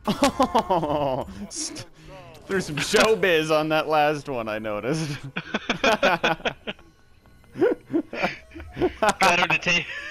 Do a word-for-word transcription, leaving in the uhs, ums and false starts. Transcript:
Oh, threw some showbiz on that last one, I noticed. Got him to take